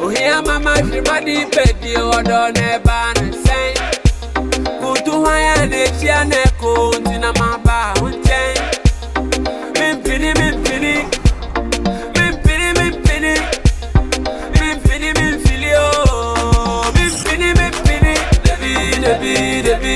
Oh, here, mama, she body petty, or don't ever say. Go to higher, they see an echo, Tina Maba, one chain. Minfini, minfini, minfini, minfini, minfini, minfini, oh, minfini, minfini, baby,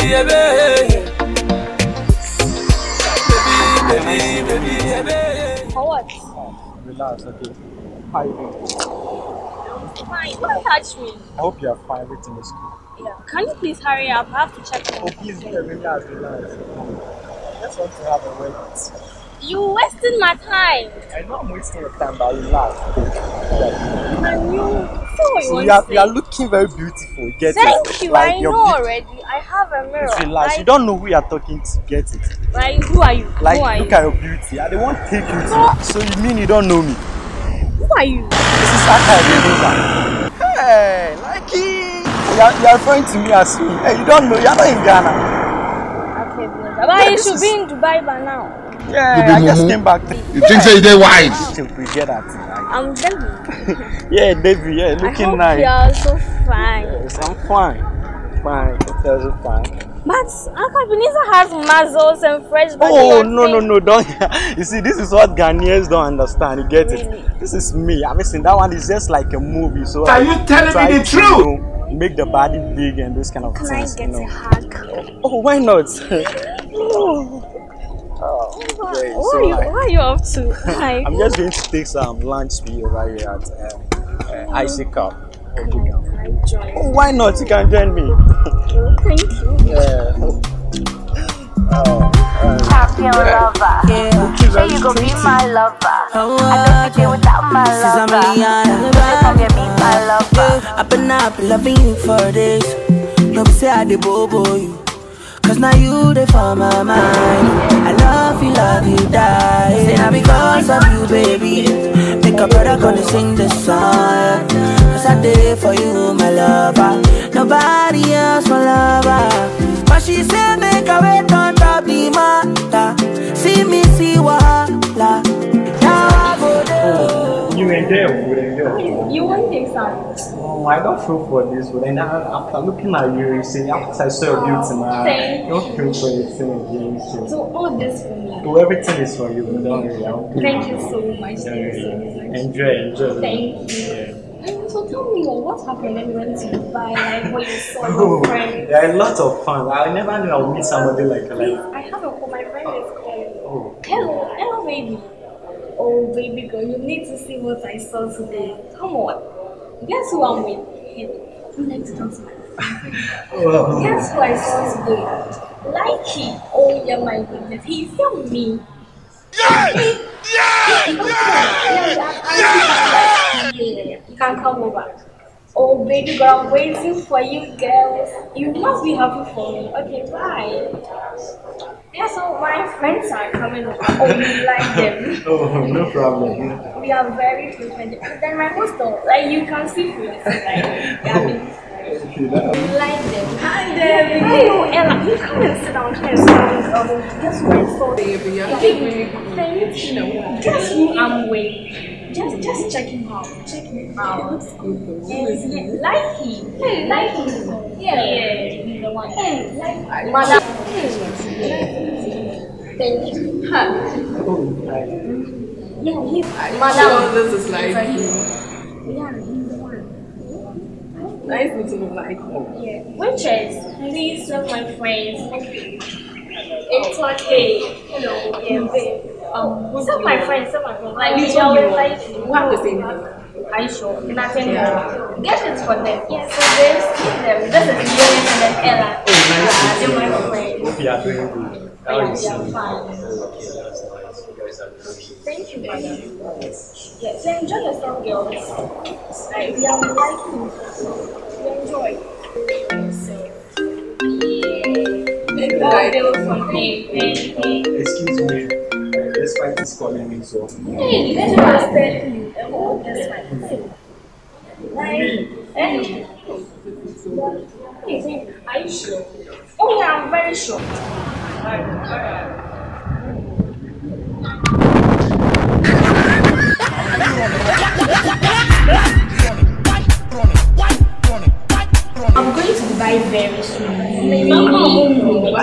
For what? Relax, okay. How are you doing? Fine, don't touch me. I hope you are fine, everything is good. Yeah. Can you please hurry up? I have to check Oh, please, relax. Just want to have a word. You wasted my time. I know I'm wasting your time, but relax. Can you? So you are looking very beautiful. Get Thank it? you. Like I know already. I have a mirror. Just relax. You don't know who you are talking to. Get it? Like, who are you? Like, who are look you? at your beauty. I don't want to take you to. So you mean you don't know me? Who are you? This is Akabenezer. Hey, LIKEE. You are referring to me as me. Hey, you don't know. You are not in Ghana. Okay, but you should be in Dubai by now. Yeah, I just came back. You think so? You're white? We get that. I'm Debbie. Yeah, Debbie. Yeah, looking nice. You are so fine. Yes, I'm fine. Fine. So fine. But Akabenezer has muscles and fresh body. Oh, no, don't. You see, this is what Ghanaians don't understand. You get Really? it? This is me. I mean, that one is just like a movie. So Are you telling me the truth? You know, make the body big and those kind of Can things. I get you know. a hug? Oh, why not? What are you up to? Like, I'm just going to take some lunch meal over here at Icy Cup. can I join? Oh, why not? You can join me. Thank you. Yeah. Champion lover. Yeah. Say you gon' be my lover. I don't think without my lover. Come here, be my lover. I've been loving you for days. No be say I dey bobo you. Cause now you dey for my mind. I love you, die. Say now because of you, baby. Make a brother gonna sing this song. Cause I did for you, my lover. Nobody else will love her. But she said make a wait on top the matter. See me, see wahala. Now I go there. You enjoy food, You want things on? Oh, I don't feel for this food. And after looking at you, you say, after I saw your beauty, man, I don't feel for anything again. So all this for me. So everything is for you. Don't worry. Thank you so much. Thank you so much. Enjoy. Thank you. So tell me what happened when you went to Dubai, like when you saw your friend. There are a lot of fun. I never knew I would meet somebody like you. Please, I have a call. My friend is calling. Oh. Hello, baby. Oh, baby girl, you need to see what I saw today. Come on. Guess who I'm with? You like to come to my friend. Guess who I saw today? LIKEE. Oh, yeah, my goodness. He's yummy. Yeah! You can come over. Oh, baby girl, I'm waiting for you, girls. You must be happy for me. Okay, bye. Yeah, so my friends are coming over. Oh, you like them? Oh, no problem. We are very close friends. Then my hostel, like you can see for yourself, like you like them. Hi, Debbie. Hello, Ella. You come and sit down here. Guess what I saw? Baby, thank you. Guess who I'm with? Just check him out. Check him out. LIKEE. Hey, LIKEE. Yeah, he's the one. Hey, LIKEE. Madam. Thank you. Yeah, he's Madam. So this is LIKEE. Yeah, he's the one. Nice meeting you, LIKEE. Yeah. Which is, please love my friends. It's okay. Hello. Yeah, babe. Some my friends. Like you always like. We have the same thing. Are you sure? Can I tell you? Get it for them. Yeah, so there's them. This is Julian and then Ella. Oh, nice. They're my friends. Hope you are doing good. Yeah, they are fine. Thank you, brother. Yeah, so enjoy yourself, girls. Like, we are LIKEE. We enjoy. So, Excuse me. This fight is calling me, so. Hey, let's just tell you. This fight. Are you sure? Oh yeah, I'm very sure.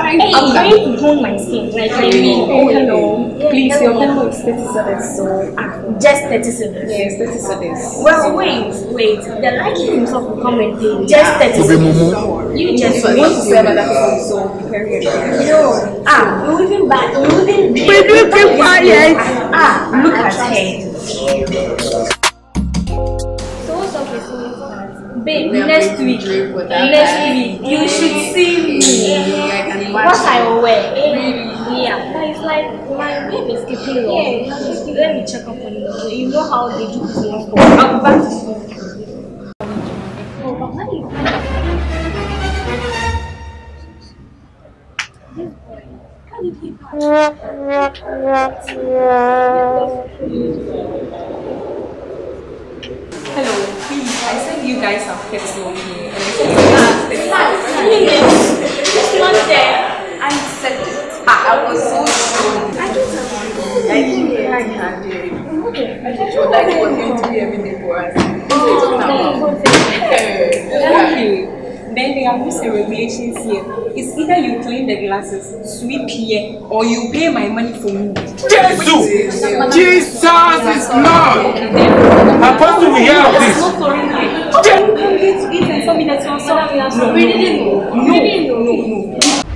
Hey, I'm going to tone my skin. Like, oh, hello. Please, your homework is 37, so just 37. yes, 37. Well, wait. The LIKEE himself will come and pay. Just 37. You just want to serve other people, so prepare yourself. No. Moving back. Moving back. But you keep quiet. Look at her. So what's up with you? Babe, next week you should see me. What I will wear. Really? Yeah. But it's like my babe is keeping long. Yeah. Let me check up on you. You know how they do this. I'll be back to school. Oh, but what is how did he Hello, please. I said you guys have kept slow here. It's not there. I said it. I was so sure. I don't know. I can't do it. I thought you would like for him to be every day for us. Okay. Then they have these regulations here. It's either you clean the glasses, sweep here, or you pay my money for me. Jesus! Jesus is Lord! Apostle, we hear of this. You come here to eat and tell me that you're sorry. We didn't know. No.